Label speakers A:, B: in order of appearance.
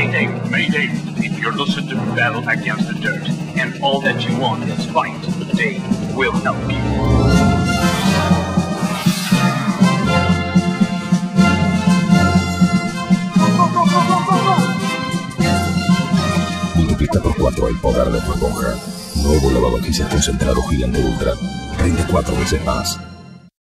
A: Mayday, Mayday. If you're losing the battle against the dirt, and all that you want is fight, they will help you.
B: Multiplica por 4 el poder de tu esponja. Nuevo lavavajillas concentrado Gigante Ultra. 34 veces más.